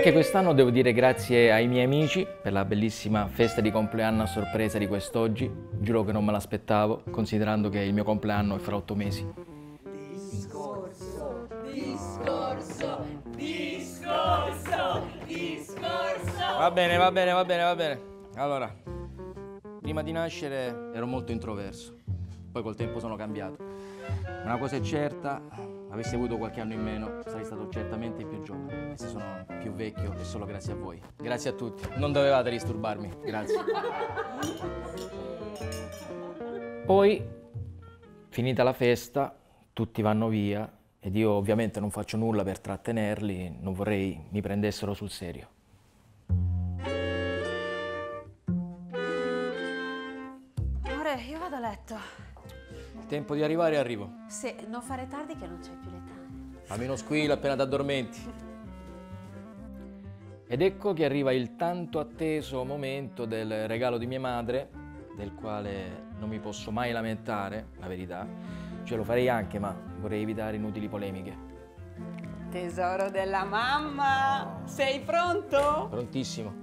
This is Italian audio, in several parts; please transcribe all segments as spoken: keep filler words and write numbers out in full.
Anche quest'anno devo dire grazie ai miei amici per la bellissima festa di compleanno a sorpresa di quest'oggi. Giuro che non me l'aspettavo, considerando che il mio compleanno è fra otto mesi. Discorso, discorso, discorso, discorso. Va bene, va bene, va bene, va bene. Allora, prima di nascere ero molto introverso, poi col tempo sono cambiato. Una cosa è certa, avessi avuto qualche anno in meno, sarei stato certamente più giovane. Adesso sono più vecchio e solo grazie a voi. Grazie a tutti. Non dovevate disturbarmi. Grazie. Poi, finita la festa, tutti vanno via ed io ovviamente non faccio nulla per trattenerli, non vorrei mi prendessero sul serio. Amore, io vado a letto. Il tempo di arrivare arrivo. Sì, non fare tardi che non c'hai più l'età. Fammi uno squillo appena ti addormenti. Ed ecco che arriva il tanto atteso momento del regalo di mia madre, del quale non mi posso mai lamentare, la verità. Cioè lo farei anche, ma vorrei evitare inutili polemiche. Tesoro della mamma, sei pronto? Prontissimo.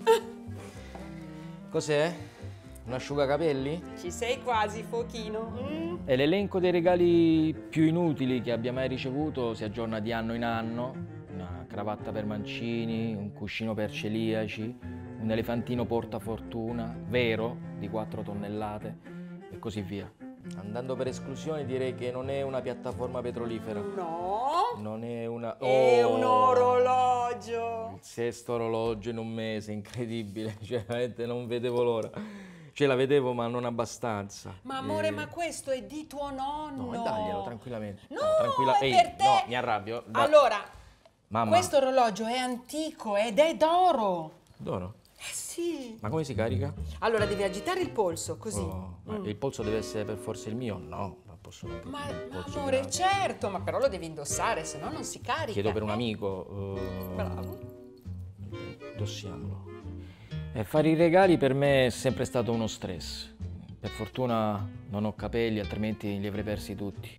Cos'è? Un asciugacapelli? Ci sei quasi, Fochino. Mm. E l'elenco dei regali più inutili che abbia mai ricevuto si aggiorna di anno in anno. Una cravatta per mancini, un cuscino per celiaci, un elefantino portafortuna, vero, di quattro tonnellate e così via. Andando per esclusione direi che non è una piattaforma petrolifera. No, Non è una... è Oh! un orologio. Il sesto orologio in un mese, incredibile. Cioè, veramente non vedevo l'ora. Cioè, la vedevo, ma non abbastanza. Ma amore, Eh, ma questo è di tuo nonno. No, daglielo tranquillamente. No, tranquilla. è Ehi, per te. no, mi arrabbio. Da- Allora, Mamma. questo orologio è antico ed è d'oro. D'oro? Eh sì. Ma come si carica? Allora devi agitare il polso, così. Oh, ma il polso deve essere per forza il mio? No, non posso non Ma, il ma polso amore, grande. certo, ma però lo devi indossare, se no non si carica. Chiedo per un amico. eh, Bravo. Indossiamolo. E fare i regali per me è sempre stato uno stress. Per fortuna non ho capelli, altrimenti li avrei persi tutti.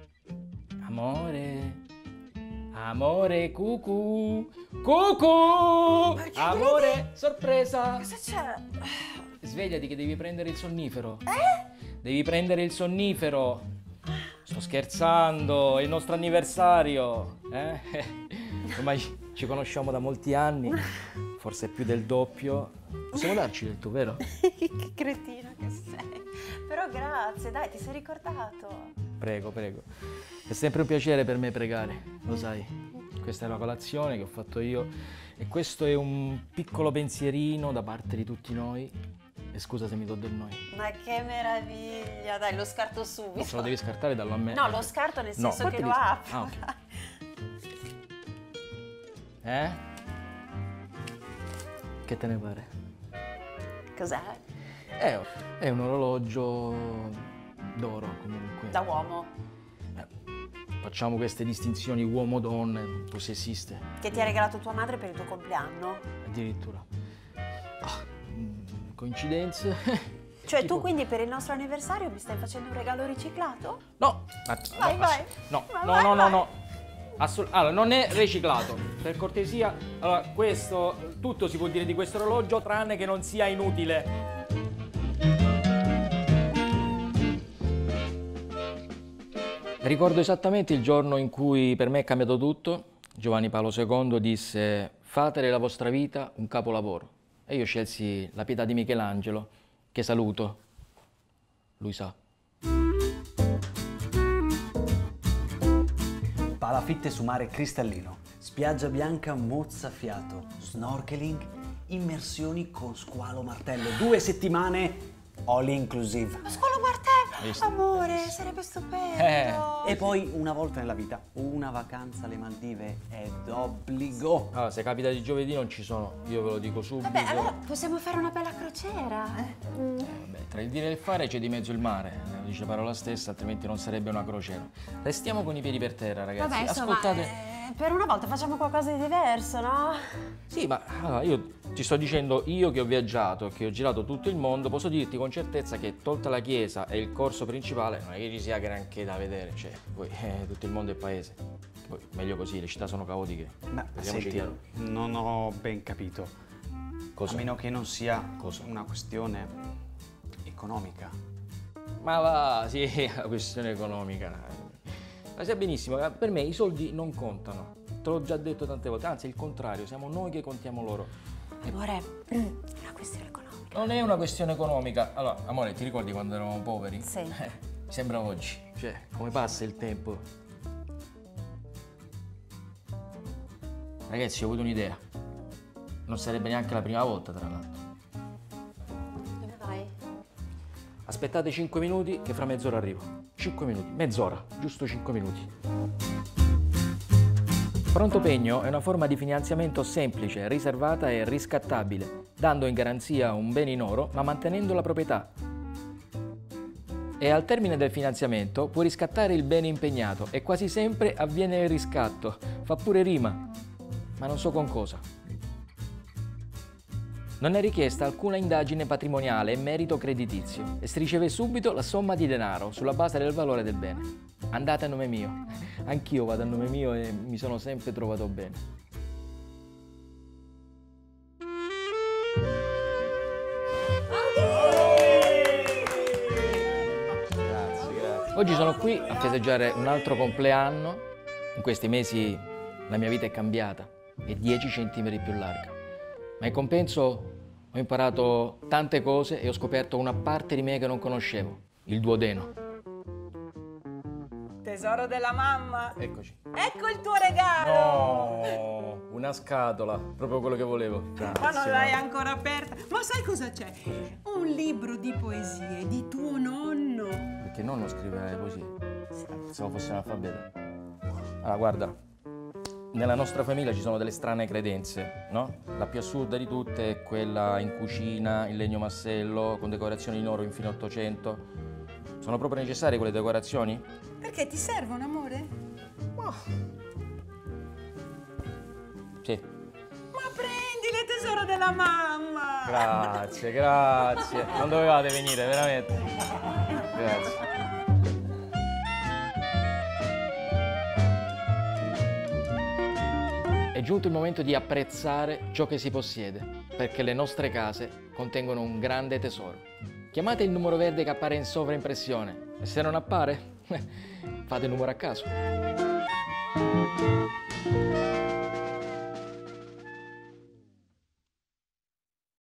Amore. Amore, cucù. Cucù! Amore, sorpresa! Cosa c'è? Svegliati che devi prendere il sonnifero. Eh? Devi prendere il sonnifero. Sto scherzando, è il nostro anniversario. Eh? Ormai ci conosciamo da molti anni, forse più del doppio. Possiamo darci del tu, vero? Che cretino che sei. Però grazie, dai, ti sei ricordato. Prego, prego. È sempre un piacere per me pregare, lo sai. Questa è la colazione che ho fatto io e questo è un piccolo pensierino da parte di tutti noi. E scusa se mi do del noi. Ma che meraviglia, dai, lo scarto subito. Se lo devi scartare, dallo a me. No, lo scarto nel No, senso che lo guarda apro. Ah, ok. Eh? Che te ne pare? Cos'è? È, è un orologio d'oro comunque. Da uomo. Eh, facciamo queste distinzioni uomo-donna, tu se esiste. Che ti ha regalato tua madre per il tuo compleanno? Addirittura. Ah, mm, coincidenze? Cioè Tipo- tu quindi per il nostro anniversario mi stai facendo un regalo riciclato? No, ma- Vai, no, vai. ass- No, Ma no, vai, no, no, vai. no. Assolut- allora, non è riciclato, per cortesia. Allora, questo, tutto si può dire di questo orologio, tranne che non sia inutile. Ricordo esattamente il giorno in cui per me è cambiato tutto. Giovanni Paolo secondo disse: fate della vostra vita un capolavoro. E io scelsi la Pietà di Michelangelo, che saluto. Lui sa. Palafitte su mare cristallino, spiaggia bianca mozzafiato, snorkeling, immersioni con squalo martello, due settimane all inclusive. Lo squalo martello! Visto? Amore, sarebbe stupendo! Eh. E poi una volta nella vita, una vacanza alle Maldive è d'obbligo. Allora, se capita di giovedì non ci sono, io ve lo dico subito. Vabbè, allora possiamo fare una bella crociera. Mm. Eh, vabbè, tra il dire e il fare c'è di mezzo il mare, lo dice parola stessa, altrimenti non sarebbe una crociera. Restiamo con i piedi per terra, ragazzi. Vabbè, insomma, Ascoltate. eh, per una volta facciamo qualcosa di diverso, no? Sì, ma allora, io ti sto dicendo, io che ho viaggiato, che ho girato tutto il mondo, posso dirti con certezza che tolta la chiesa e il corso principale, non è che ci sia granché da vedere, cioè, poi eh, tutto il mondo è paese. Poi, meglio così, le città sono caotiche. Ma Parliamoci senti, chiaro. non ho ben capito. Cosa? A meno che non sia Cosa? una questione economica. Ma va, sì, è una questione economica. Ma sai benissimo, per me i soldi non contano. Te l'ho già detto tante volte, anzi il contrario, siamo noi che contiamo loro. Amore, è una questione economica. Non è una questione economica. Allora, amore, ti ricordi quando eravamo poveri? Sì. Eh, sembra oggi. Cioè, come passa il tempo. Ragazzi, ho avuto un'idea. Non sarebbe neanche la prima volta, tra l'altro. Dove vai? Aspettate cinque minuti che fra mezz'ora arrivo. cinque minuti, mezz'ora, giusto cinque minuti. Pronto Pegno è una forma di finanziamento semplice, riservata e riscattabile, dando in garanzia un bene in oro ma mantenendo la proprietà. E al termine del finanziamento puoi riscattare il bene impegnato e quasi sempre avviene il riscatto. Fa pure rima, ma non so con cosa. Non è richiesta alcuna indagine patrimoniale e merito creditizio e si riceve subito la somma di denaro sulla base del valore del bene. Andate a nome mio. Anch'io vado a nome mio e mi sono sempre trovato bene. Grazie, grazie. Oggi sono qui a festeggiare un altro compleanno. In questi mesi la mia vita è cambiata, è dieci centimetri più larga. Ma in compenso ho imparato tante cose e ho scoperto una parte di me che non conoscevo, il duodeno. Tesoro della mamma. Eccoci. Ecco il tuo regalo. No, una scatola, proprio quello che volevo. Ma non Grazie, l'hai mamma. ancora aperta. Ma sai cosa c'è? Un libro di poesie di tuo nonno. Perché nonno scrive poesie? Pensavo fosse un alfabeto. Allora, guarda, nella nostra famiglia ci sono delle strane credenze, no? La più assurda di tutte è quella in cucina, in legno massello, con decorazioni in oro in fine Ottocento. Sono proprio necessarie quelle decorazioni? Perché ti servono, amore? Sì. Ma prendile, tesoro della mamma. Grazie, grazie. Non dovevate venire, veramente. Grazie. È giunto il momento di apprezzare ciò che si possiede, perché le nostre case contengono un grande tesoro. Chiamate il numero verde che appare in sovraimpressione e se non appare, fate il numero a caso.